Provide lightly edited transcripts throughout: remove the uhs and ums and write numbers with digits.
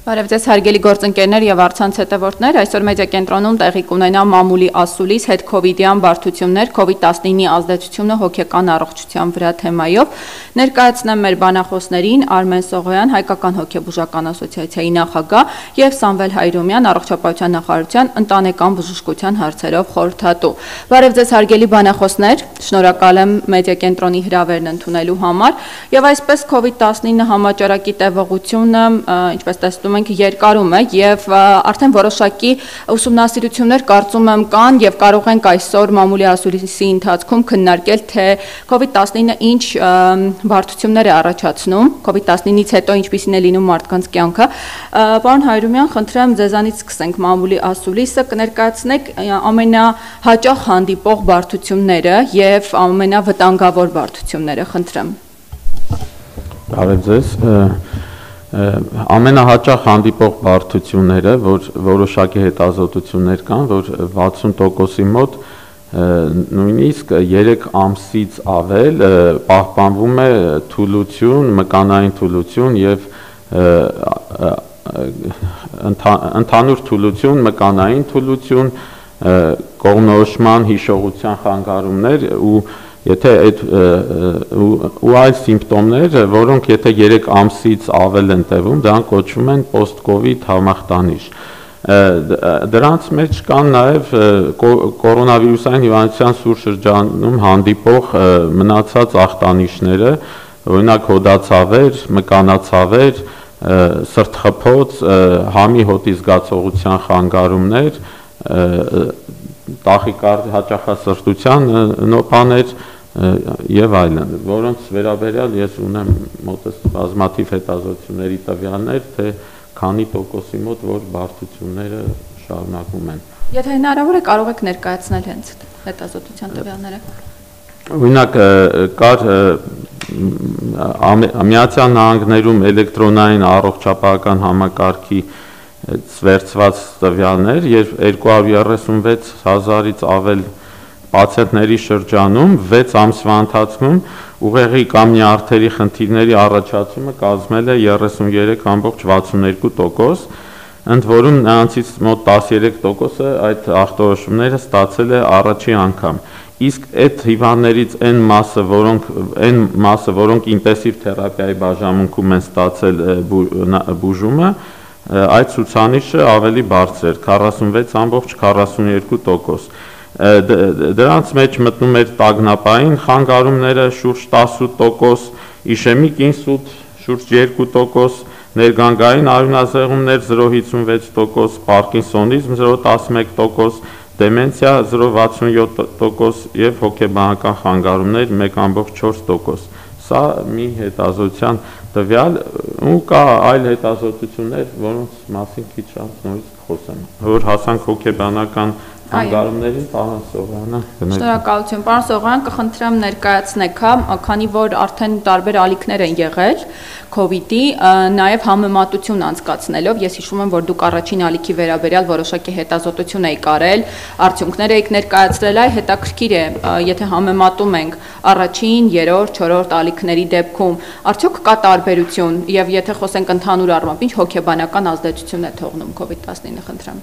Բարև ձեզ հարգելի գործընկերներ եւ առցանց հետևորդներ, այսօր մեդիա կենտրոնում տեղի կունենա մամուլի ասուլիս հետ քովիդյան բարդություններ, COVID-19-ի ազդեցությունը հոգեկան առողջության վրա թեմայով ներկայացնեմ մեր բանախոսներին Արմեն Սողոյան, Հայկական հոգեբուժական ասոցիացիայի նախագահ եւ Սամվել Հայրումյան, Առողջապահության նախարարության ընտանեկան բժշկության հարցերով խորհրդատու։ Բարև ձեզ հարգելի բանախոսներ, շնորհակալ եմ մեդիա կենտրոնի հրավերն ընդունելու համար եւ այսպես COVID-19 համաճարակի տևողությունը, ինչպես տեսնում ենք երկարում է եւ արդեն որոշակի ուսումնասիրություններ կարծում եմ կան եւ կարող ենք այսօր մամուլի ասուլիսի ընթացքում քննարկել թե COVID-19-ը ինչ բարդություններ է առաջացնում, COVID-19-ից հետո ինչպիսին է լինում մարդկանց կյանքը։ Պարոն Հայրումյան, խնդրեմ ձեզանից սկսենք մամուլի ասուլիսը, կներկայացնեք ամենահաճախ հանդիպող բարդությունները եւ ամենավտանգավոր բարդությունները, խնդրեմ։ Բարև ձեզ։ Ամենահաճախ հանդիպող բարդությունները, որ որոշակի հետազոտություններ կան, որ 60%-ի մոտ նույնիսկ 3 ամսից ավել պահպանվում է թուլություն, մկանային թուլություն եւ ընդհանուր թուլություն, մկանային թուլություն, կողմնորոշման հիշողության խանգարումներ Եթե ու այլ սիմպտոմներ, որոնք եթե 3 ամսից ավել են տևում, դրանք կոչվում են post-COVID համախտանիշ։ Դրանց մեջ կան նաև կորոնավիրուսային հիվանդության սուր շրջանում հանդիպող մնացած ախտանիշները, օրինակ հոդացավեր, մկանացավեր, սրտխփոց, համի հոտի զգացողության խանգարումներ, տախիկարդիա, հաճախասրտության նոպաներ եւ այլն, որոնց վերաբերյալ ես ունեմ մոտս բազմաթիվ հետազոտությունների տվյալներ, թե քանի տոկոսի մոտ որ բարդությունները շարունակվում են։ Եթե հնարավոր է, կարող եք ներկայացնել հենց հետազոտության տվյալները։ Օրինակ կար Միացյալ Նահանգներում էլեկտրոնային առողջապահական համակարգի վերցված տվյալներ, երբ 236,000-ից ավել պացիենտների շրջանում 6 ամսվա ընթացքում ուղեղի կամ նյարդերի խնդիրների առաջացումը կազմել է 33.62%, ընդ որում նրանցից մոտ 13%-ը այդ ախտորոշումները ստացել է առաջին անգամ։ Իսկ այդ հիվանդներից այն մասը, որոնք ինտենսիվ թերապիայի բաժանմունքում են ստացել բուժումը, այդ ցուցանիշը ավելի բարձր էր, 46.42%։ Դրանց մեջ մտնում էր տագնապային խանգարումները շուրջ 10%, իշեմիկ ինսուլտ շուրջ 2%, ներգանգային արյունազեղումներ 0.56%, պարկինսոնիզմ 0.11%, դեմենցիա 0.67% եւ հոգեբանական խանգարումներ 1.4%։ Սա մի հետազոտության տվյալ ու կա այլ հետազոտություններ, որոնց մասին քիչ անց նորից խոսեմ, որ հասանք հոգեբանական խանգարումներին, պարոն Սողոյանը։ Շնորհակալություն, պարոն Սողոյան, կխնդրեմ ներկայացնեք, քանի որ արդեն տարբեր ալիքներ են եղել COVID-ի, նաև համեմատություն անցկացնելով, ես հիշում եմ, որ դուք առաջին ալիքի վերաբերյալ որոշակի հետազոտություն եք արել, արդյունքներ եք ներկայացրել, այ հետաքրքիր է, եթե համեմատում ենք առաջին, երրորդ, չորրորդ ալիքների դեպքում, արդյոք կա տարբերություն եւ եթե խոսենք ընդհանուր առմամբ, ինչ հոգեբանական ազդեցություն է թողնում COVID-19, խնդրեմ։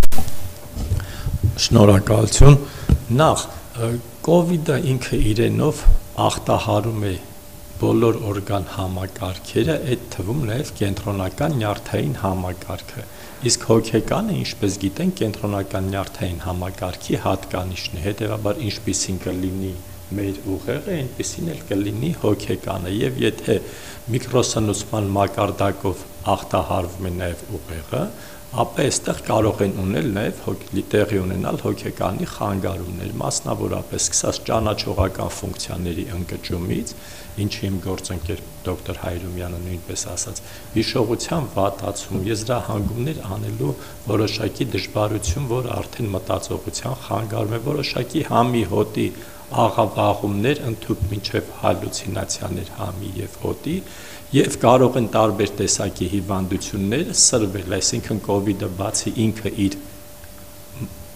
Շնորհակալություն։ Նախ COVID-ը ինքը իրենով ախտահարում է բոլոր օրգան համակարգերը, այդ թվում նաև կենտրոնական նյարդային համակարգը։ Իսկ հոգեկանը, ինչպես գիտենք, կենտրոնական նյարդային համակարգի հատկանիշն է, հետևաբար ինչպիսին կլինի մեր ուղեղը, այնպիսին էլ կլինի հոգեկանը, եւ եթե միկրոսնուցման մակարդակով ախտահարվում է նաև ուղեղը, ապա այստեղ կարող են ունել նաև տեղի ունենալ հոգեկանի խանգարումներ, մասնավորապես սկսած ճանաչողական ֆունկցիաների ընկճումից, ինչի իմ գործընկեր դոկտոր Հայրումյանը նույնպես ասաց, հիշողության վատացում, եզրահանգումներ անելու որոշակի դժվարություն, որ արդեն մտածողության խանգարում է, որոշակի համի հոտի աղավաղումներ, ընդհուպ մինչև հալյուցինացիաներ համի եւ հոտի, եւ կարող են տարբեր տեսակի հիվանդություններ սրվել, այսինքն COVID-ը բացի ինքը իր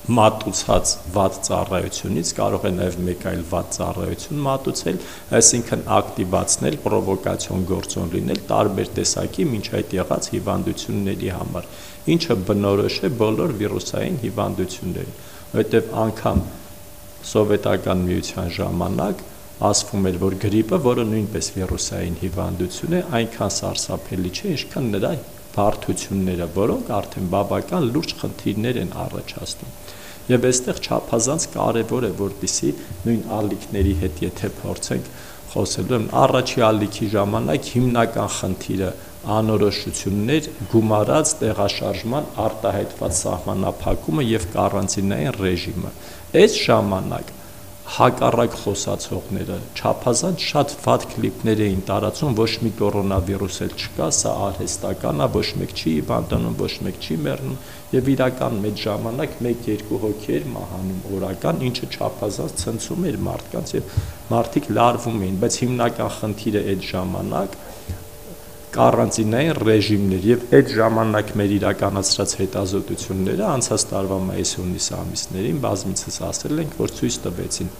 մատուցած վատ ծառայությունից կարող է նաև մեկ այլ վատ ծառայություն մատուցել, այսինքն ակտիվացնել, պրովոկացիոն գործոն լինել տարբեր տեսակի մինչ այդ եղած հիվանդությունների համար, ինչը բնորոշ է բոլոր վիրուսային հիվանդություններին, որովհետև անգամ սովետական միության ժամանակ ասվում էր, որ գրիպը, որը նույնպես վիրուսային հիվանդություն է, այնքան սարսափելի չէ, ինչքան նրա բարդությունները, որոնք արդեն բավական լուրջ խնդիրներ են առաջացնում։ Եվ այստեղ չափազանց կարևոր է, որպեսզի նույն ալիքների հետ եթե փորձենք խոսելու, առաջի ալիքի ժամանակ հիմնական խնդիրը անորոշություններ, գումարած տեղաշարժման արտահայտված սահմանափակումը եւ կարանտինային ռեժիմը։ Այս ժամանակ հակառակ խոսացողները չափազանց շատ վատ կլիպներ էին տարածում, ոչ մի կորոնավիրուս էլ չկա, սա արհեստական է, ոչ մեկ չի հիվանդանում, ոչ մեկ չի մեռնում եւ իրական մեծ ժամանակ 1-2 հոգի էր մահանում օրական, ինչը չափազանց ցնցում էր մարդկանց եւ մարդիկ լարվում էին, բայց հիմնական խնդիրը այդ ժամանակ կարանտինային ռեժիմներ եւ այդ ժամանակ մեր իրականացրած հետազոտությունները անցած տարվա մայիս-հունիս ամիսներին բազմիցս ասել ենք, որ ցույց տվեցին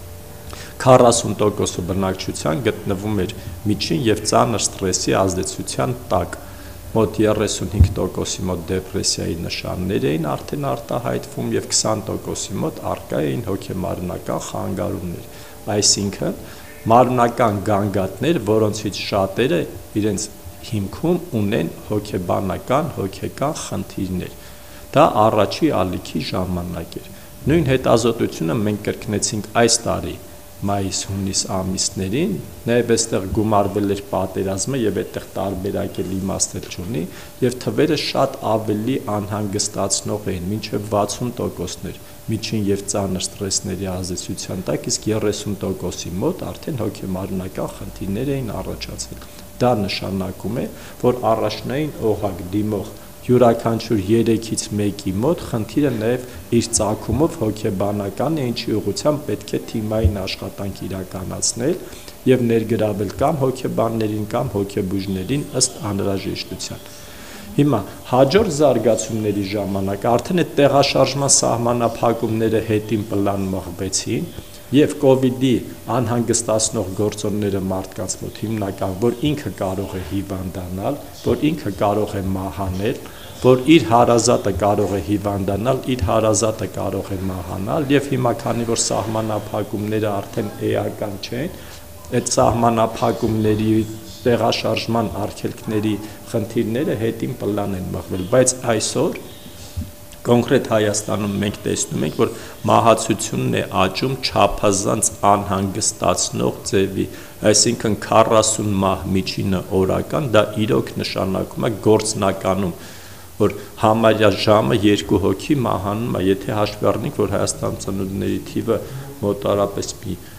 40% բնակչության գտնվում էր միջին եւ ծանր ստրեսի ազդեցության տակ, մոտ 35%-ի մոտ դեպրեսիայի նշաններ էին արդեն արտահայտվում եւ 20%-ի մոտ առկա էին հոգեմարնական խանգարումներ, այսինքն մարմնական գանգատներ, որոնցից շատերը իրենց հիմքում ունեն հոգեբանական, հոգեկան խնդիրներ։ Դա առաջի ալիքի ժամանակ էր։ Նույն հետազոտությունը մենք կրկնեցինք այս տարի մայիս-հունիս ամիսներին, նաև այստեղ գումարվել էր պատերազմը եւ այդտեղ տարբերակել իմաստել չունի եւ թվերը շատ ավելի անհանգստացնող էին, մինչեւ 60%-ներ միջին եւ ծանր ստրեսների ազդեցության տակ, իսկ 30%-ի մոտ արդեն հոգեմարնական խնդիրներ էին առաջացել։ Դա նշանակում է, որ առաջնային օղակ դիմող յուրաքանչյուր 3-ից 1-ի մոտ խնդիրը նաև իր ծագումով հոգեբանական է, ինչի ուղղությամբ պետք է թիմային աշխատանք իրականացնել եւ ներգրավել կամ հոգեբաններին կամ հոգեբուժներին ըստ անհրաժեշտության։ Հիմա հաջորդ զարգացումների ժամանակ արդեն այդ տեղաշարժման սահմանափակումները հետին պլան մղվեցին եւ կոവിഡ്ի անհանգստացնող գործոնները մարդկանց մոտ հիմնական, որ ինքը կարող է հիվանդանալ, որ ինքը կարող է մահանել, որ իր հարազատը կարող է հիվանդանալ, իր հարազատը կարող է մահանալ եւ հիմա քանի որ սահմանափակումները արդեն էական չեն, այդ սահմանափակումների տեղաշարժման արգելքների խնդիրները հետին պլան են մղվել, բայց այսօր կոնկրետ Հայաստանում մենք տեսնում ենք, որ մահացությունն է աճում չափազանց անհանգստացնող ձևի, այսինքն 40 մահ միջինը օրական, դա իրոք նշանակում է գործնականում, որ համարյա ժամը 2 հոգի մահանում է, եթե հաշվի առնենք, որ Հայաստանում ծնունդների թիվը մոտարապես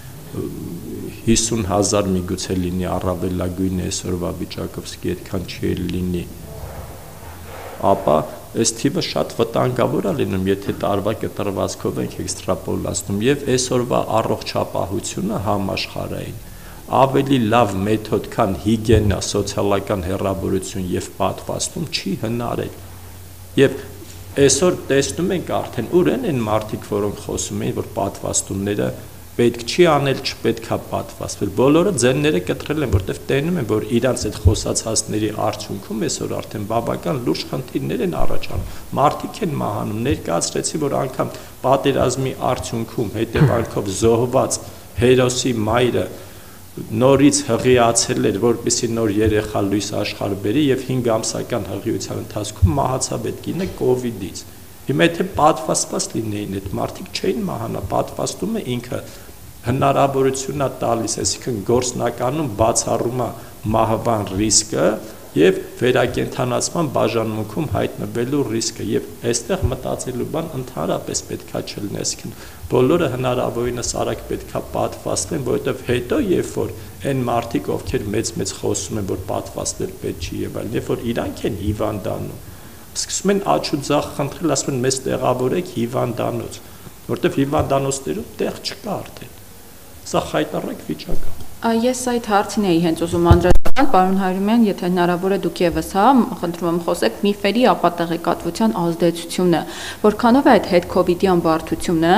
50,000 միգուցե լինի առավելագույնը այսօրվա վիճակով, իսկ այդքան չի լինի, ապա այս թիվը շատ վտանգավոր է լինում, եթե տարվա կտրվածքով ենք էքստրապոլացնում եւ այսօրվա առողջապահությունը համաշխարհային ավելի լավ մեթոդ, քան հիգիենա, սոցիալական հեռավորություն եւ պատվաստում չի հնարել։ Եվ այսօր տեսնում ենք արդեն ուր են մարդիկ, որոնք խոսում են, որ պատվաստումները պետք չի անել, չպետք է պատվաստվել։ Բոլորը ձենները կտրել են, որտեղ տենում են, որ իրանց այդ խոսացածների արդյունքում այսօր արդեն բավական լուրջ խնդիրներ են առաջանում։ Մարդիկ են մահանում, ներկայացրեցի, որ անգամ պատերազմի արդյունքում հետևանքով զոհված հերոսի մայրը նորից հղիացել էր, որպեսզի նոր երեխա լույս աշխարհ բերի եւ 5 ամսական հղիության ընթացքում մահացավ այդ կինը կոവിഡ്ից։ Հիմա եթե պատվաստված լինեին այդ մարդիկ չէին մահանա, պատվաստումը ինքը հնարավորություն է տալիս, այսինքն գործնականում բացառում է մահվան ռիսկը եւ վերակենդանացման բաժանմունքում հայտնվելու ռիսկը եւ այստեղ մտածելու բան ընդհանրապես պետքա չլինի, այսինքն բոլորը հնարավորինս արագ պետքա պատվաստվեն, որովհետեւ հետո երբ որ այն մարդիկ, ովքեր մեծ խոսում են, որ պատվաստել պետք չի եւ այլն, երբ որ իրանք են հիվանդանում, սկսում են աչու ձախ խնդրել, ասում են մեզ տեղավորեք հիվանդանոց, որովհետեւ հիվանդանոցներում տեղ չկա արդեն։ Սա խայտառակ վիճակ է։ Ես այդ հարցին էի հենց ուզում անդրադառնալ, Պարոն Հարությունյան, եթե հնարավոր է դուք եւս խնդրում եմ խոսեք միֆերի ապատեղեկատվության ազդեցությունը, որքանով է այդ հետ-կովիդյան բարդությունը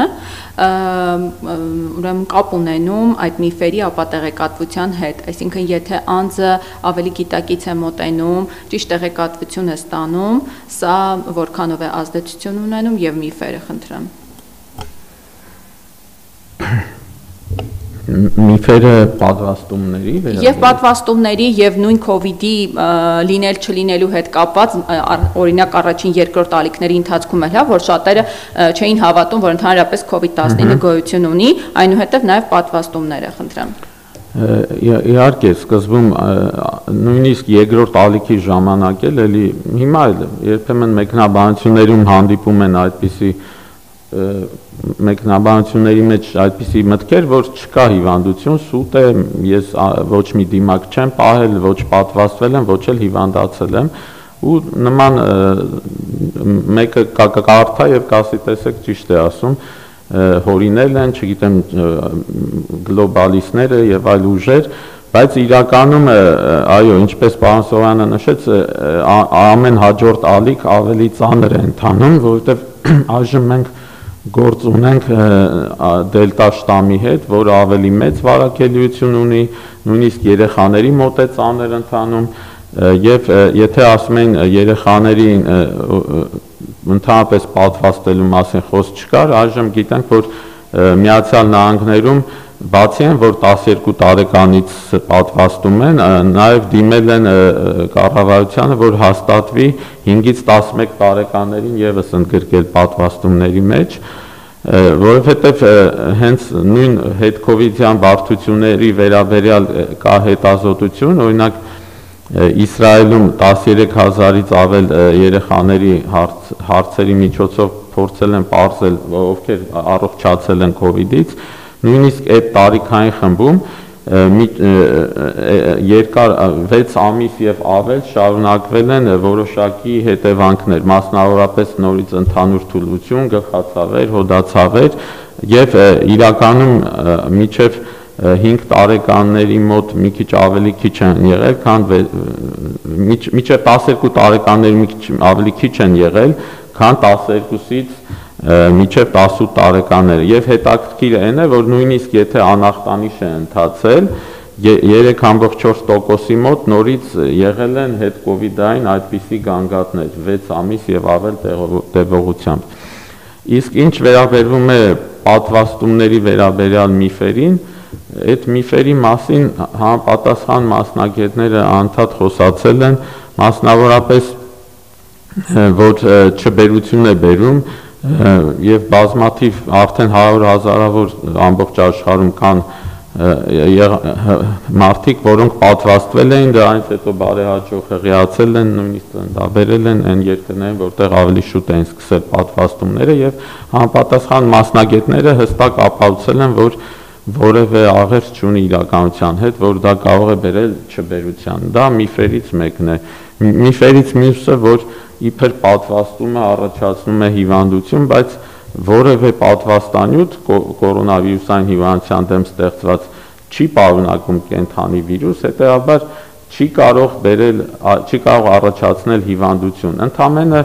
ուրեմն կապ ունենում այդ միֆերի ապատեղեկատվության հետ, այսինքն եթե անձը ավելի գիտակից է մոտենում, ճիշտ տեղեկատվություն է ստանում, սա որքանով է ազդեցություն ունենում եւ միֆերը խնդրեմ։ Միֆերը պատվաստումների Եվ պատվաստումների եւ նույն COVID-ի լինել չլինելու հետ կապված օրինակ առաջին երկրորդ ալիքների ընթացքում էլ որ շատերը չէին հավատում, որ ընդհանրապես COVID-19 գոյություն ունի, այնուհետև նաեւ պատվաստումները, խնդրեմ։ Իհարկե, սկզբում նույնիսկ երկրորդ ալիքի ժամանակ էլի հիմա էլ երբեմն մեկնաբանություններում հանդիպում են այդպիսի մեկնաբանությունների մեջ այդպիսի մտքեր, որ չկա հիվանդություն, սուտ է, ես ոչ մի դիմակ չեմ պահել, ոչ պատվաստվել եմ, ոչ էլ հիվանդացել եմ, ու նման մեկը կարդա եւ կասի, տեսեք, ճիշտ է ասում, հորինել են, չգիտեմ, գլոբալիստները եւ այլ ուժեր, բայց իրականում այո, ինչպես պարոն Սողոյանը նշեց, ամեն հաջորդ ալիք ավելի ծանր է ընթանում, որովհետեւ այժմ մենք գործ ունենք դելտա շտամի հետ, որը ավելի մեծ վարակելիություն ունի, նույնիսկ երեխաների մոտ է ծանր ընթանում, եւ եթե ասում են երեխաների ընդհանրապես պատվաստելու մասին խոսք չկար, այժմ գիտենք, որ Միացյալ Նահանգներում բացի են, որ 12 տարեկանից պատվաստում են, նաև դիմել են կառավարությանը, որ հաստատվի 5-ից 11 տարեկաներին եւս ընդգրկել պատվաստումների մեջ, որովհետեւ հենց նույն հետ-կովիդյան բարդությունների վերաբերյալ կա հետազոտություն, օրինակ Իսրայելում 13000-ից ավել երեխաների հարցերի միջոցով փորձել են պարզել, ովքեր առողջացել են կովիդից, նույնիսկ այդ տարիքային խմբում երկար 6 ամիս եւ ավել շարունակվել են որոշակի հետևանքներ, մասնավորապես նորից ընդհանուր թուլություն, գլխացավեր, հոդացավեր եւ իրականում միջև 5 տարեկանների մոտ մի քիչ ավելի քիչ են եղել, քան միջև 12 տարեկանների մի քիչ ավելի քիչ են եղել, քան 12-ից միջև 18 տարեկանները եւ հետաքրքիրը այն է որ նույնիսկ եթե անախտանիշ է ընթացել 3.4%-ի մոտ նորից եղել են հետ կովիդային այդպիսի գանգատներ 6 ամիս եւ ավել տևողությամբ իսկ ինչ վերաբերվում է պատվաստումների վերաբերյալ միֆերին այդ միֆերի մասին համապատասխան մասնագետները անդադ խոսացել են մասնավորապես որ չբերություն է բերում եւ բազմաթիվ արդեն 100,000-ավոր ամբողջ աշխարհում կան մարդիկ, որոնք պատվաստվել էին, դրանից հետո բարեհաջող հղիացել են, նույնիսկ դաբերել են այն երկրներին, որտեղ ավելի շուտ են սկսել պատվաստումները եւ համապատասխան մասնագետները հստակ ապացուցել են, որ որևէ աղերս չունի իրականության հետ, որ դա կարող է բերել չբերության։ Դա միֆերից մեկն է։ Միֆերից մյուսը, որ իբր պատվաստումը առաջացնում է հիվանդություն, բայց որևէ պատվաստանյութ կորոնավիրուսային հիվանդության դեմ ստեղծված չի պարունակում կենդանի վիրուս, հետեւաբար չի կարող առաջացնել հիվանդություն։ Ընդամենը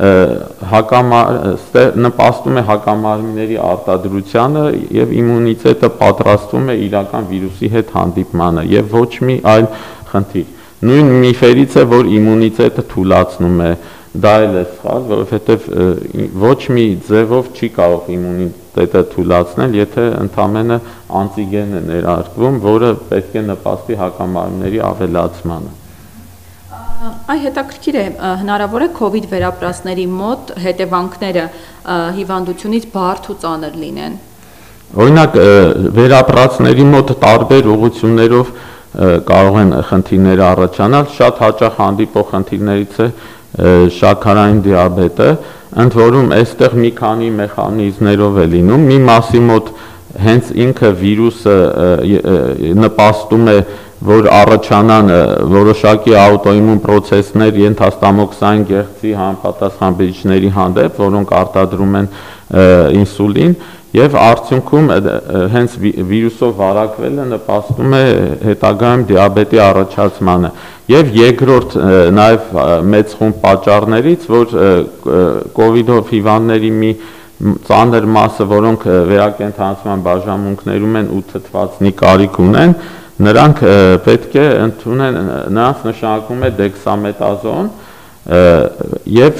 նպաստում է հակամարմինների արտադրությանը եւ իմունիտետը պատրաստվում է իրական վիրուսի հետ հանդիպմանը եւ ոչ մի այլ խնդիր։ Նույն միֆերից է, որ իմունիտետը թուլացնում է, դա էլ է սխալ, որովհետեւ ոչ մի ձևով չի կարող իմունիտետը թուլացնել, եթե ընդամենը անտիգեն է ներարկվում, որը պետք է նպաստի հակամարմինների ավելացմանը։ Այ հետաքրքիր է, հնարավոր է COVID վերապրածների մոտ հետևանքները հիվանդությունից բարդ ու ծանր լինեն։ Օրինակ վերապրածների մոտ տարբեր ուղղություններով կարող են խնդիրներ առաջանալ, շատ հաճախ հանդիպող խնդիրներից է շաքարային դիաբետը, ընդ որում այստեղ մի քանի մեխանիզմներով է լինում, մի մասի մոտ հենց ինքը վիրուսը նպաստում է որ առաջանան որոշակի աուտոիմուն պրոցեսներ ենթաստամոքսային գեղձի համապատասխան բջիջների հանդեպ, որոնք արտադրում են ինսուլին, եւ արդյունքում հենց վիրուսով վարակվելը նպաստում է հետագայում դիաբետի առաջացմանը եւ երկրորդ նաեւ մեծ խումբ պատճառներից, որ կոവിഡ്ով հիվանդների մի ծանր մասը, որոնք վերակենդանացման բաժանմունքներում են ու թթվածնի կարիք ունեն, նրանք պետք է ընդունեն, նրանց նշանակվում է դեքսամետազոն եւ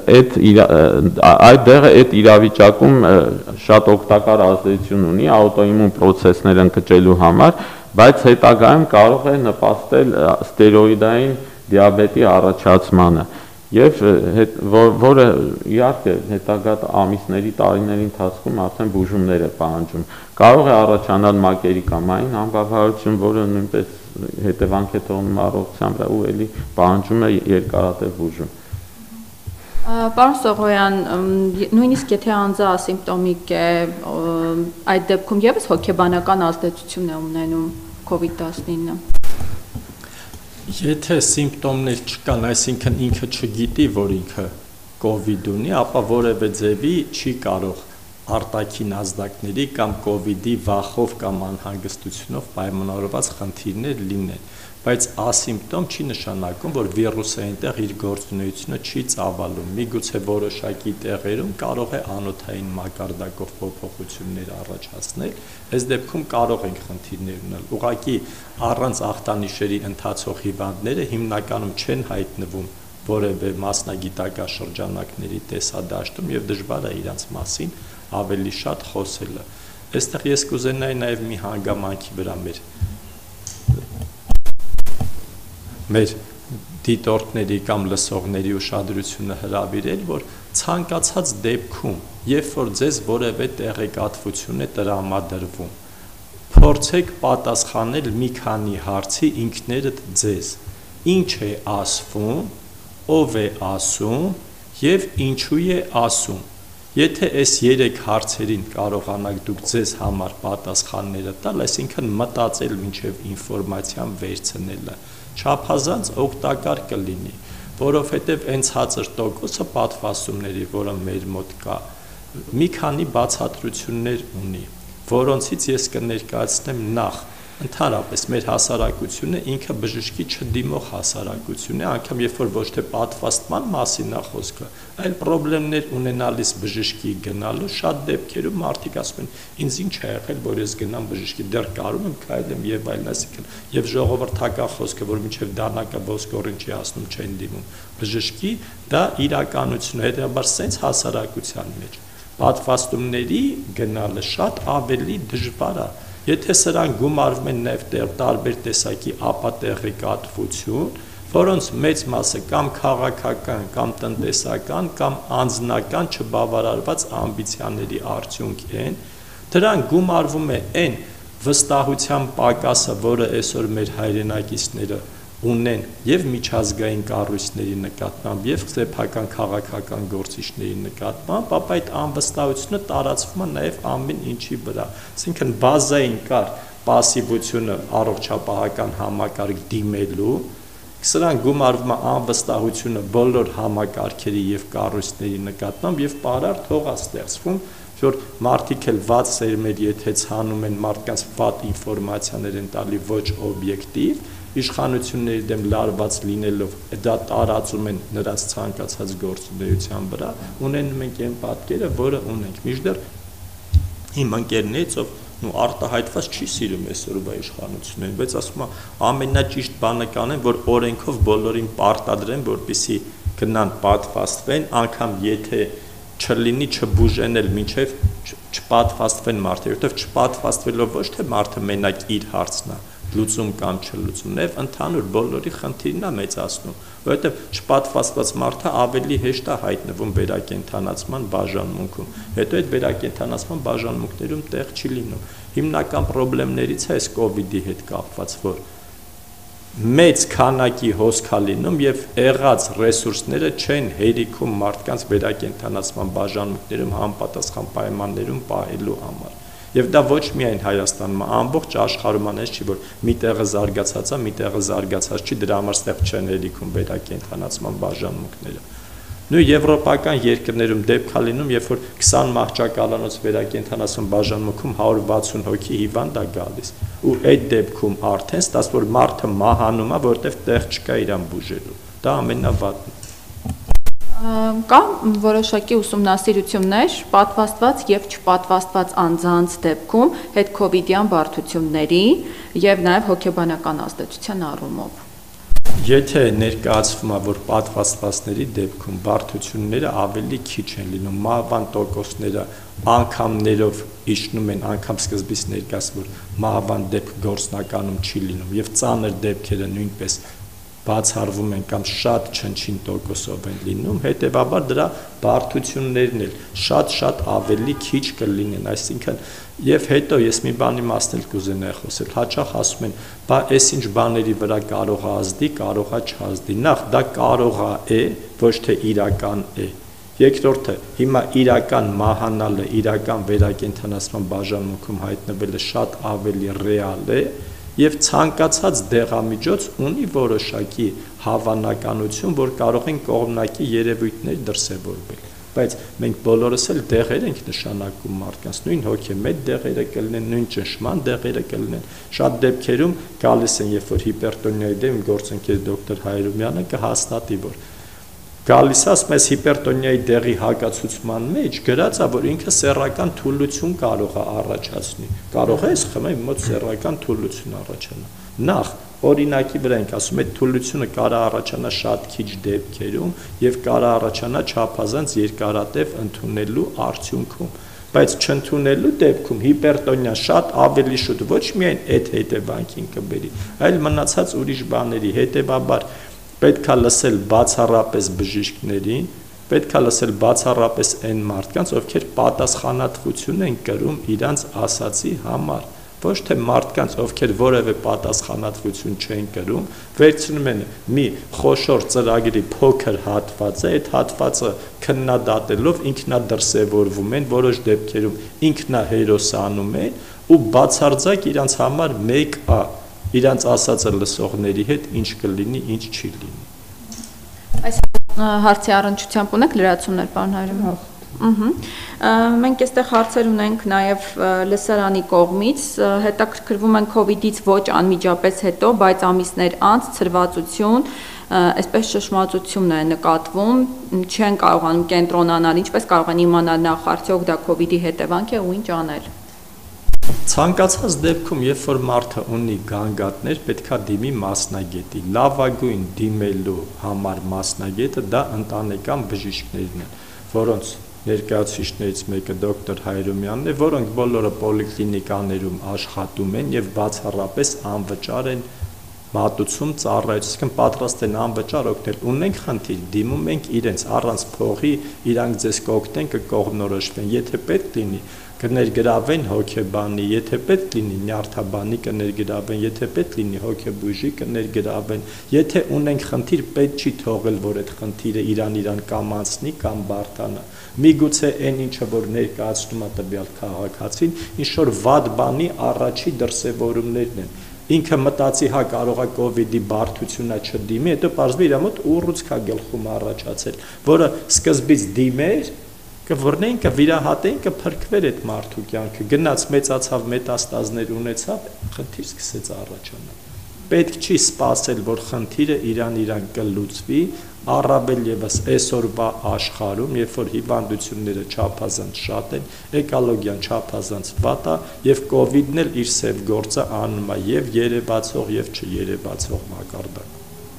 այդ դեղը այդ իրավիճակում շատ օգտակար ազդեցություն ունի աուտոիմուն պրոցեսներ ընկճելու համար, բայց հետագայում կարող է նպաստել ստերոիդային դիաբետի առաջացմանը եւ որը իհարկե հետագա ամիսների, տարիների ընթացքում արդեն բուժումներ է պահանջում։ Կարող է առաջանալ մակերիկամային անգավարություն, որը նույնպես հետևանք է թողնում առողջության վրա ու էլի պահանջում է երկարատև բուժում։ Պարոն Սողոյան, նույնիսկ եթե անձը ասիմպտոմիկ է, այդ դեպքում եւս հոգեբանական ազդեցություն է ունենում COVID-19-ը։ Եթե սիմպտոմներ չկան, այսինքն ինքը չգիտի, որ ինքը COVID ունի, ապա որևէ ձևի չի կարող արտաքին ազդակների կամ COVID-ի վախով կամ անհանգստությունով պայմանավորված խնդիրներ լինեն, բայց ասիմպտոմ չի նշանակում, որ վիրուսը այնտեղ իր գործունեությունը չի ծավալում, միգուցե որոշակի տեղերում կարող է անոթային մակարդակով փոփոխություններ առաջացնել, այս դեպքում կարող ենք խնդիրներ ունենալ, ուղղակի առանց ախտանիշերի ընթացող հիվանդները հիմնականում չեն հայտնվում որևէ մասնագիտակաշրջանակների տեսադաշտում եւ դժվար է իրանց մասին ավելի շատ խոսելը։ Այստեղ ես կուզենայի նաև մի հանգամանքի վրա մեր դիտորդների կամ լսողների ուշադրությունը հրավիրել, որ ցանկացած դեպքում, երբ որ ձեզ որևէ տեղեկատվություն է տրամադրվում, փորձեք պատասխանել մի քանի հարցի ինքներդ ձեզ. ինչ է ասվում, ով է ասում եւ ինչու է ասում։ Եթե այս 3 հարցերին կարողանաք դուք ձեզ համար պատասխանները տալ, այսինքն մտածել մինչև ինֆորմացիան վերցնելը, չափազանց օգտակար կլինի, որովհետև այս հազար տոկոսը պատվաստումների, որը մեր մոտ կա, մի քանի բացատրություններ ունի, որոնցից ես կներկայացնեմ նախ ընդհանրապես մեր հասարակությունը ինքը բժշկի չդիմող հասարակություն է, անգամ երբ որ ոչ թե պատվաստման մասին է խոսքը, այլ խնդիրներ ունենալիս բժշկի գնալու շատ դեպքերում մարդիկ ասում են, ինձ ինչ է եղել, որ ես գնամ բժշկի, դեռ կարում եմ քայլեմ եւ այլն, այսինքն եւ ժողովրդական խոսքը, որ մինչեւ դանակը ոսկորին չի ասնում, չեն դիմում բժշկի, դա իրականություն է, հետեւաբար սենց հասարակության մեջ պատվաստումների գնալը շատ ավելի դժվար է։ Եթե սրանք գումարվում են նաև տարբեր տեսակի ապատեղեկատվություն, որոնց մեծ մասը կամ քաղաքական, կամ տնտեսական, կամ անձնական չբավարարված ամբիցիաների արդյունք են, դրան գումարվում է այն վստահության պակասը, որը այսօր մեր հայրենակիցները ունեն եւ միջազգային կառույցների նկատմամբ եւ սեփական քաղաքական գործիչների նկատմամբ, ապա այդ անվստահությունը տարածվում է նաեւ ամեն ինչի վրա։ Այսինքն բազային կար пассивությունը առողջապահական համակարգ դիմելու, սրան գումարվում է անվստահությունը բոլոր համակարգերի եւ կառույցների նկատմամբ եւ պարարտ հող է ստեղծվում, որ մարդիկ էլ վատ սերմեր եթե ցանում են մարդկանց վատ ինֆորմացիաներ են տալի ոչ օբյեկտիվ, իշխանությունների դեմ լարված լինելով դա տարածում են նրանց ցանկացած գործունեության վրա, ունենում ենք այն պատկերը, որը ունենք։ Մինչդեռ իմ ընկերներից ով արտահայտված չի սիրում այսօրվա իշխանություններին, բայց ասում է ամենաճիշտ բանը կանեն, որ օրենքով բոլորին պարտադրեն, որպեսզի գնան պատվաստվեն, անգամ եթե չլինի չբուժեն էլ մինչև չպատվաստվեն մարդը, որովհետև չպատվաստվելով ոչ թե մարդը մենակ իր հարցն է լուծում կամ չլուծում, նաև ընդհանուր բոլորի խնդիրն է մեծացնում, որովհետև չպատվաստված մարդը ավելի հեշտ է հայտնվում վերակենդանացման բաժանմունքում, հետո այդ վերակենդանացման բաժանմունքներում տեղ չի լինում։ Հիմնական խնդիրներից է այս COVID-ի հետ կապված, որ մեծ քանակի հոսք է լինում եւ եղած ռեսուրսները չեն հերիքում մարդկանց վերակենդանացման բաժանմունքներում համապատասխան պայմաններում պահելու համար։ Եվ դա ոչ միայն Հայաստանում, ամբողջ աշխարհում անես չի, որ մի տեղը զարգացած է, մի տեղը զարգացած չի, դրա համար ստեղ չեն հերիքում վերակենդանացման բաժանմունքները։ Նույն եվրոպական երկրներում դեպք է լինում, երբ որ 20 մահճակալանոց վերակենդանացման բաժանմունքում 160 հոգի հիվանդ է գալիս, ու այդ դեպքում արդեն ստաց որ մարդը մահանում է, որտեղ տեղ չկա իրան բուժելու։ Դա ամենավատն է։ Կա որոշակի ուսումնասիրություններ պատվաստված եւ չպատվաստված անձանց դեպքում հետքովիդյան բարդությունների եւ նաեւ հոգեբանական ազդեցության առումով։ Եթե ներկայացվում է, որ պատվաստվածների դեպքում բարդությունները ավելի քիչ են լինում, մահվան տոկոսները անգամներով իջնում են, անգամ սկզբից ներկայացվում, որ մահվան դեպք գործնականում չի լինում եւ ծանր դեպքերը նույնպես բացառվում են կամ շատ չնչին տոկոսով են լինում, հետեւաբար դրա բարդություններն էլ շատ ավելի քիչ կլինեն, այսինքն եւ հետո ես մի բանի մասն էլ կուզենայի խոսել, հաճախ ասում են, բա այս ինչ բաների վրա կարող է ազդի, կարող է չազդի, նախ դա կարող է, ոչ թե իրական է, երկրորդը հիմա իրական մահանալը, իրական վերակենդանացման բաժանմունքում հայտնվելը շատ ավելի ռեալ է եւ ցանկացած դեղամիջոց ունի որոշակի հավանականություն, որ կարող են կողմնակի երևույթներ դրսևորվել, բայց մենք բոլորս էլ դեղեր ենք նշանակում մարդկանց, նույն հոգեմետ դեղերը կլինեն, նույն ճնշման դեղերը կլինեն, շատ դեպքերում գալիս են, երբ որ հիպերտոնիայի դեմ գործընկեր դոկտոր Հայրումյանը կհաստատի, որ գալիս ասում ես հիպերտոնիայի դեղի հակացուցման մեջ գրած է, որ ինքը սեռական թուլություն կարող է առաջացնի։ Կարող է խմել մոտ սեռական թուլություն առաջանա։ Նախ օրինակի վրա ենք ասում, այդ թուլությունը կարող առաջանա շատ քիչ դեպքերում եւ կարող առաջանա չափազանց երկարատև ընդունելու արդյունքում, բայց չընդունելու դեպքում հիպերտոնիա շատ ավելի շուտ ոչ միայն այդ հետևանքին կբերի, այլ մնացած ուրիշ բաների, հետեւաբար պետք է լսել բացառապես բժիշկներին, պետք է լսել բացառապես այն մարդկանց, ովքեր պատասխանատվություն են կրում իրանց ասացի համար, ոչ թե մարդկանց, ովքեր որևէ պատասխանատվություն չեն կրում, վերցնում են մի խոշոր ծրագրի փոքր հատված է, այդ հատվածը քննադատելով ինքնադրսևորվում են, որոշ դեպքերում ինքնահերոսանում են ու բացարձակ իրանց համար մեկ է իրանց ասածը լսողների հետ ինչ կլինի, ինչ չի լինի։ Այս հարցի առնչությամբ ունեք լրացումներ, պարոն Հայրումյան։ Մենք այստեղ հարցեր ունենք նաև լսարանի կողմից, հետաքրքրվում են COVID-ից ոչ անմիջապես հետո, բայց ամիսներ անց ցրվածություն, այսպես ճշմարտությունն է նկատվում, չեն կարողանում կենտրոնանալ, ինչպես կարող են իմանալ նախ արդյոք դա COVID-ի հետևանք է ու ինչ անել։ Ցանկացած դեպքում, երբ որ մարդը ունի գանգատներ, պետքա դիմի մասնագետի։ Լավագույն դիմելու համար մասնագետը դա ընտանեկան բժիշկներն են, որոնց ներկայացուցիչներից մեկը դոկտոր Հայրումյանն է, որոնք բոլորը պոլիկլինիկաներում աշխատում են եւ բացառապես անվճար են մատուցում ծառայություն, պատրաստ են անվճար օգնել, ունենք խնդիր, դիմում ենք իրենց առանց փողի, իրանք ձեզ կօգնեն, կկողմնորոշվեն, եթե պետք լինի, կներգրավեն հոգեբանի, եթե պետք լինի նյարդաբանի կներգրավեն, եթե պետք լինի հոգեբույժի կներգրավեն, եթե ունենք խնդիր, պետք չի թողել, որ այդ խնդիրը իրան կամ անցնի, կամ բարդանա։ Միգուցե այն ինչը որ ներկայացնում է տվյալ քաղաքացին, ինչ որ վատ բանի առաջի դրսևորումներն են։ Ինքը մտածի հա կարող է COVID-ի բարդությունա չդիմի, հետո պարզվի իր մոտ ուռուցք է գլխում առաջացել, որը սկզբից դիմեր, կվռնեին, կվիրահատեին, կփրկվեր այդ մարդու կյանքը, գնաց մեծացավ, մետաստազներ ունեցավ, խնդիր սկսեց առաջանալ։ Պետք չի սպասել, որ խնդիրը իրան կլուծվի, առավել եւս այսօրվա աշխարհում, երբ որ հիվանդությունները չափազանց շատ են, էկոլոգիան չափազանց վատ է եւ COVID-ն էլ իր սև գործը անում է եւ երևացող եւ չերևացող մակարդակ։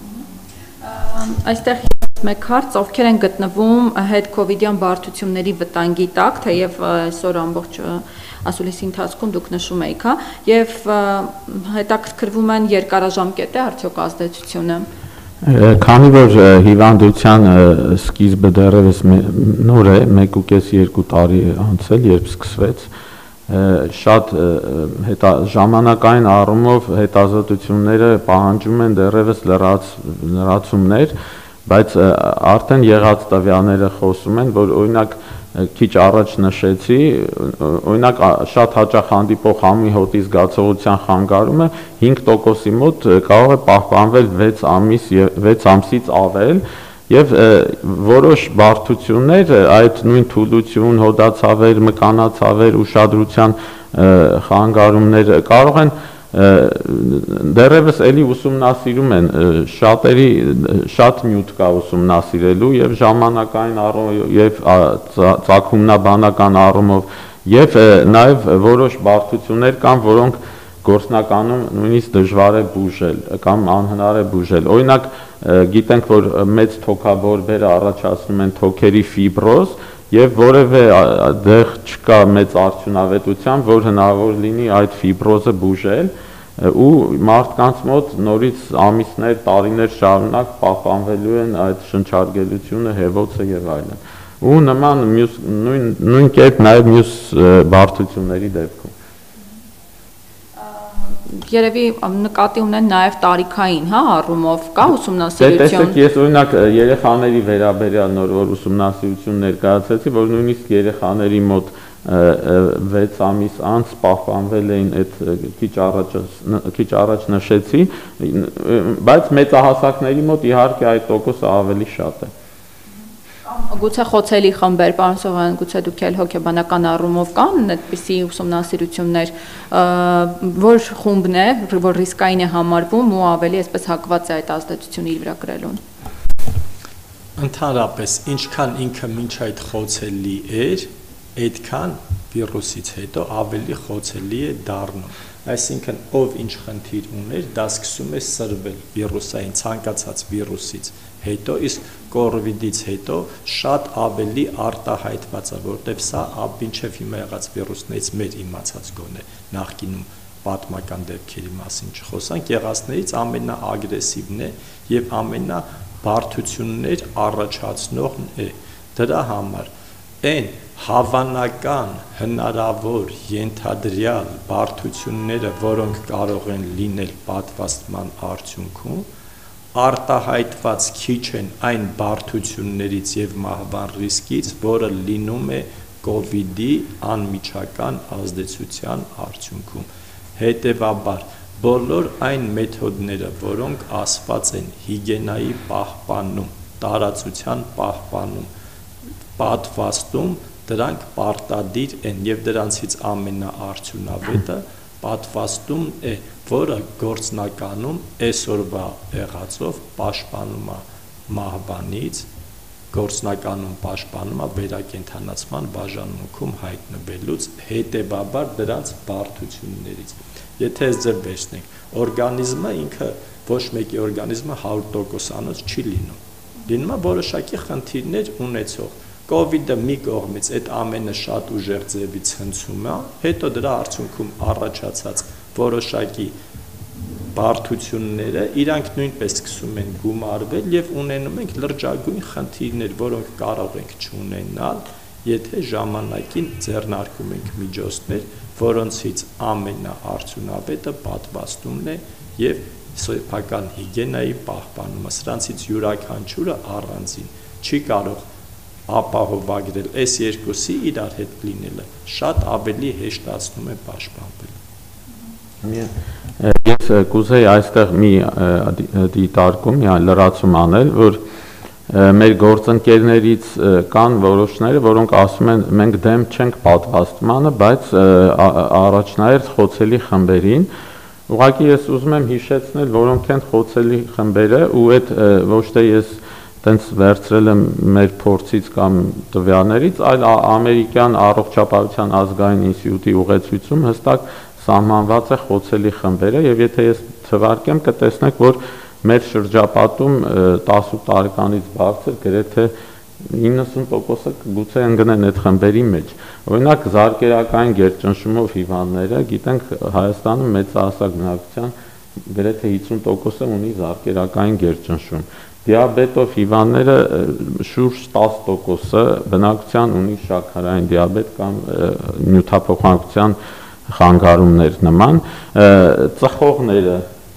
Այստեղ մեկ հարց, ովքեր են գտնվում հետ-COVID-յան բարդությունների վտանգի տակ, թեև այսօր ամբողջ ասուլիսի ընթացքում դուք նշում եք, հա, եւ հետաքրքրվում են երկարաժամկետ է արդյոք ազդեցությունը։ Քանի որ հիվանդության սկիզբը դեռևս նոր է, 1.5-2 տարի անցել, երբ սկսվեց, շատ ժամանակային առումով հետազոտությունները պահանջում են դեռևս լրացումներ, բայց արդեն եղած տվյալները խոսում են, որ օրինակ քիչ առաջ նշեցի, օրինակ շատ հաճախ հանդիպող համի հոտի զգացողության խանգարումը 5%-ի մոտ կարող է պահպանվել 6 ամսից ավել եւ որոշ բարդություններ այդ նույն թուլություն, հոդացավեր, մկանացավեր, ուշադրության խանգարումներ կարող են դեռևս էլի ուսումնասիրում են շատ նյութ կա ուսումնասիրելու եւ ժամանակային առումով եւ ծագումնաբանական առումով եւ նաեւ որոշ բարդություններ կան, որոնք գործնականում նույնիսկ դժվար է բուժել կամ անհնար է բուժել։ Օրինակ գիտենք, որ մեծ թոքաբորբերը առաջացնում են թոքերի ֆիբրոզ եւ որևէ դեղ չկա մեծ արդյունավետության, որ հնարավոր լինի այդ ֆիբրոզը բուժել ու մարդկանց մոտ նորից ամիսներ, տարիներ շարունակ պահպանվելու են այդ շնչարգելությունը, հեվոցը եւ այլն։ Ու նման նույն կերպ նաեւ մյուս բարդությունների դեպքում։ Երևի նկատի ունեն նաև տարիքային, հա, առումով կա ուսումնասիրություն։ Տեսեք, ես օրինակ երեխաների վերաբերյալ նոր որ ուսումնասիրություն ներկայացրեցի, որ նույնիսկ երեխաների մոտ 6 ամիս անց պահպանվել էին այդ քիչ առաջ նշեցի, բայց մեծահասակների մոտ իհարկե այդ տոկոսը ավելի շատ է։ Գուցե խոցելի խմբեր, պարոն Սողոյան, գուցե դուք էլ հոգեբանական առումով կան այդպիսի ուսումնասիրություններ, որ խումբն է, որ ռիսկային է համարվում ու ավելի այսպես հակված է այդ ազդեցությունը իր վրա կրելուն։ Ընդհանրապես, ինչքան ինքը մինչ այդ խոցելի էր, այդքան վիրուսից հետո ավելի խոցելի է դառնում։ Այսինքն, ով ինչ խնդիր ուներ, դա սկսում է սրվել վիրուսային ցանկացած վիրուսից հետո, իսկ կորվիդից հետո շատ ավելի արտահայտված է, որտեղ սա մինչև հիմա եղած վիրուսներից մեր իմացած գոնե նախկինում պատմական դեպքերի մասին չխոսանք, եղածներից ամենաագրեսիվն է եւ ամենաբարդություններ առաջացնողն է։ Դրա համար այն հավանական, հնարավոր, ենթադրյալ բարդությունները, որոնք կարող են լինել պատվաստման արդյունքում, արտահայտված քիչ են այն բարդություններից եւ մահվան ռիսկից, որը լինում է COVID-ի անմիջական ազդեցության արդյունքում։ Հետևաբար, բոլոր այն մեթոդները, որոնք ասված են հիգիենայի պահպանում, տարածության պահպանում, պատվաստում, դրանք պարտադիր են եւ դրանցից ամենաարդյունավետը պատվաստում է, որը գործնականում այսօրվա եղածով պաշտպանում է մահվանից, գործնականում պաշտպանում է վերակենդանացման բաժանմունքում հայտնվելուց, հետևաբար դրանց բարդություններից։ Եթե ձեր վերցնենք, օրգանիզմը ինքը ոչ մեկի օրգանիզմը 100%-անոց չի լինում։ Լինում է որոշակի խնդիրներ ունեցող։ COVID-ը մի կողմից այդ ամենը շատ ուժեղ ձևից հնցում է, հետո դրա արդյունքում առաջացած որոշակի բարդությունները իրանք նույնպես սկսում են գումարվել եւ ունենում ենք լրջագույն խնդիրներ, որոնք կարող ենք չունենալ, եթե ժամանակին ձեռնարկում ենք միջոցներ, որոնցից ամենաարդյունավետը պատվաստումն է եւ սեփական հիգիենայի պահպանումը։ Սրանցից յուրաքանչյուրը առանձին չի կարող ապահովագրել, այս երկուսի իրար հետ լինելը շատ ավելի հեշտացնում է պաշտպանվել։ Ես կուզեի այստեղ մի դիտարկում, մի լրացում անել, որ մեր գործընկերներից կան որոշները, որոնք ասում են մենք դեմ չենք պատվաստմանը, բայց առաջնահերթ խոցելի խմբերին։ Ուղղակի ես ուզում եմ հիշեցնել, որոնք են խոցելի խմբերը ու այդ ոչ թե ես տենց վերցրել եմ մեր փորձից կամ տվյալներից, այլ ամերիկյան առողջապահության ազգային ինստիտուտի ուղեցույցում հստակ սահմանված է խոցելի խմբերը եւ եթե ես թվարկեմ կտեսնեք, որ մեր շրջապատում 18 տարեկանից բարձր գրեթե 90%-ը գուցե ընկնեն այդ խմբերի մեջ։ Օրինակ զարկերակային գերճնշումով հիվանդները, գիտենք Հայաստանում մեծահասակ բնակչության գրեթե 50%-ը ունի զարկերակային գերճնշում։ Դիաբետով հիվանդները շուրջ 10%-ը բնակության ունի շաքարային դիաբետ կամ նյութափոխանակության խանգարումներ նման, ծխողները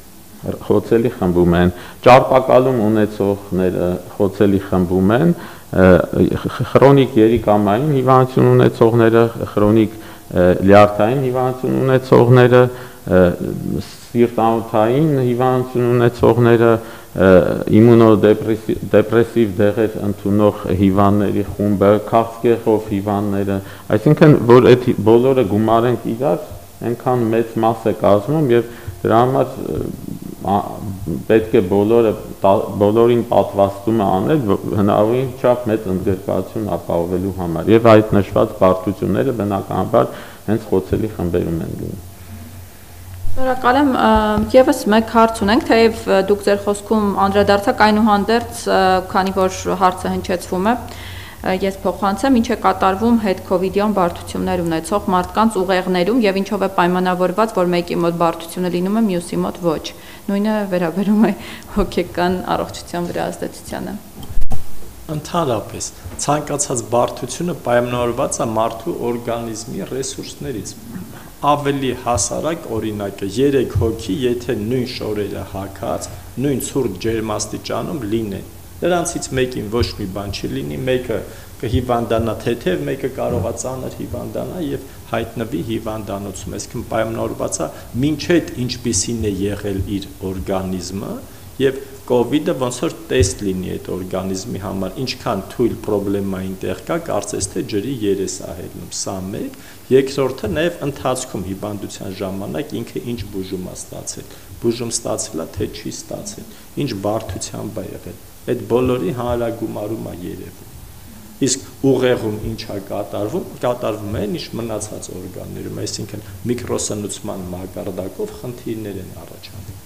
խոցելի խմբում են, ճարպակալում ունեցողները խոցելի խմբում են, քրոնիկ երիկամային հիվանդություն ունեցողները, քրոնիկ լյարդային հիվանդություն ունեցողները, սիրտանոթային հիվանդություն ունեցողները, իմունոդեպրեսիվ դեղեր ընդունող հիվանդների խումբը, քաղցկեղով հիվանդները, այսինքն որ այդ բոլորը գումարենք իրար, այնքան մեծ մաս է կազմում եւ դրա համար պետք է բոլորին պատվաստումը անել հնարավորին չափ մեծ ընդգրկվածություն ապահովելու համար եւ այդ նշված բարդությունները բնականաբար հենց խոցելի խմբերում են լինում։ Շնորհակալ եմ, եւս մեկ հարց ունենք, թեև դուք ձեր խոսքում անդրադարձաք այնուհանդերձ, քանի որ հարցը հնչեցվում է, ես փոխանցեմ, ինչ է կատարվում հետ-քովիդյան բարդություններ ունեցող մարդկանց ուղեղներում եւ ինչով է պայմանավորված, որ մեկի մոտ բարդությունը լինում է, մյուսի մոտ ոչ։ Նույնը վերաբերում է հոգեկան առողջության վրա ազդեցությանը։ Ընդհանրապես, ցանկացած բարդությունը պայմանավորված է մարդու օրգանիզմի ռեսուրսներից։ Ավելի հասարակ օրինակը 3 հոգի, եթե նույն շորերը հագած, նույն ցուրտ ջերմաստիճանում լինեն, դրանցից մեկին ոչ մի բան չի լինի, մեկը կհիվանդանա թեթև, մեկը կարող է ծանր հիվանդանա եւ հայտնվի հիվանդանոցում, այսինքն պայմանավորված է մինչեւ ինչպիսին է եղել իր օրգանիզմը եւ COVID-ը ոնց որ տեստ լինի այդ օրգանիզմի համար, ինչքան թույլ պրոբլեմային տեղ կա, կարծես թե ջրի երես է հետնում, սա մեկ, երկրորդը նաև ընթացքում հիվանդության ժամանակ ինքը ինչ բուժում է ստացել, բուժում ստացել է, թե չի ստացել, ինչ բարդությամբ է եղել, այդ բոլորի հանրագումարում է երևում, իսկ ուղեղում ինչ է կատարվում է ինչ մնացած օրգաններում, այսինքն միկրոսնուցման մակարդակով խնդիրներ են առաջանում։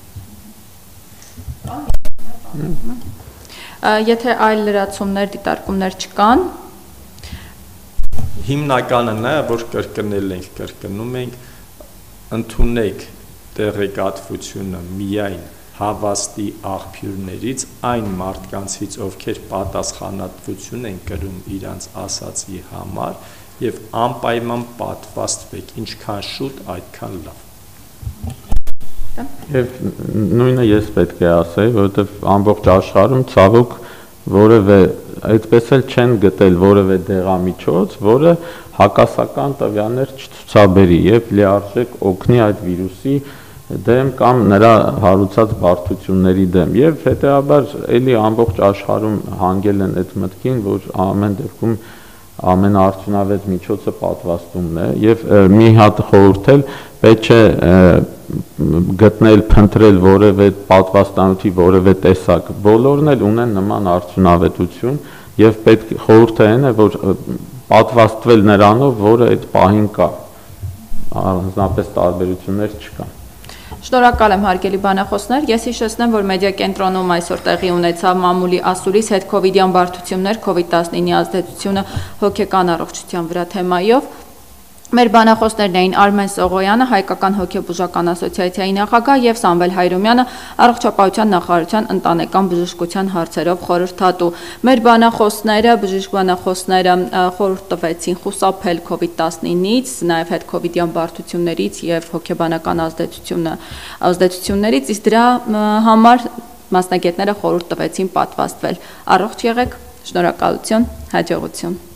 Եթե այլ լրացումներ, դիտարկումներ չկան, հիմնականը նա որ կրկնում ենք ընդունեք տեղեկատվությունը միայն հավաստի աղբյուրներից այն մարդկանցից, ովքեր պատասխանատվություն են կրում իրանց ասացի համար եւ անպայման պատվաստվեք, ինչքան շուտ, այդքան լավ։ Եվ նույնը ես պետք է ասեի, որովհետև ամբողջ աշխարհում ցավոք որևէ այդպես էլ չեն գտել որևէ դեղամիջոց, որը հակասական տվյալներ չցուցաբերի եւ լիարժեք օգնի այդ վիրուսի դեմ կամ նրա հարուցած բարդությունների դեմ եւ հետեւաբար էլի ամբողջ աշխարհում հանգել են այդ մտքին, որ ամեն դեպքում ամենաարդյունավետ միջոցը պատվաստումն է եւ մի հատ խորհուրդել պետք է գտնել, փնտրել որևէ պատվաստանյութի որևէ տեսակ, բոլորն էլ ունեն նման արդյունավետություն եւ պետք խորհուրդը այն է, որ պատվաստվել նրանով, որը այդ պահին կա, առանձնապես տարբերություններ չկան։ Շնորհակալ եմ հարգելի բանախոսներ, ես հիշեցնեմ, որ մեդիա կենտրոնում այսօր տեղի ունեցավ մամուլի ասուլիս հետ-քովիդյան բարդություններ, COVID-19-ի ազդեցությունը հոգեկան առողջության վրա թեմայով։ Մեր բանախոսներն էին Արմեն Սողոյանը, Հայկական հոգեբուժական ասոցիացիայի նախագահ եւ Սամվել Հայրումյանը, Առողջապահության նախարարության ընտանեկան բժշկության հարցերով խորհրդատու։ Մեր բանախոսները, բժիշկ բանախոսները խորհուրդ տվեցին խուսափել COVID-19-ից, նաեւ հետ-քովիդյան բարդություններից եւ հոգեբանական ազդեցություններից, իսկ դրա համար մասնագետները խորհուրդ տվեցին պատվաստվել։ Առողջ եղեք, շնորհակալություն, հաջողություն։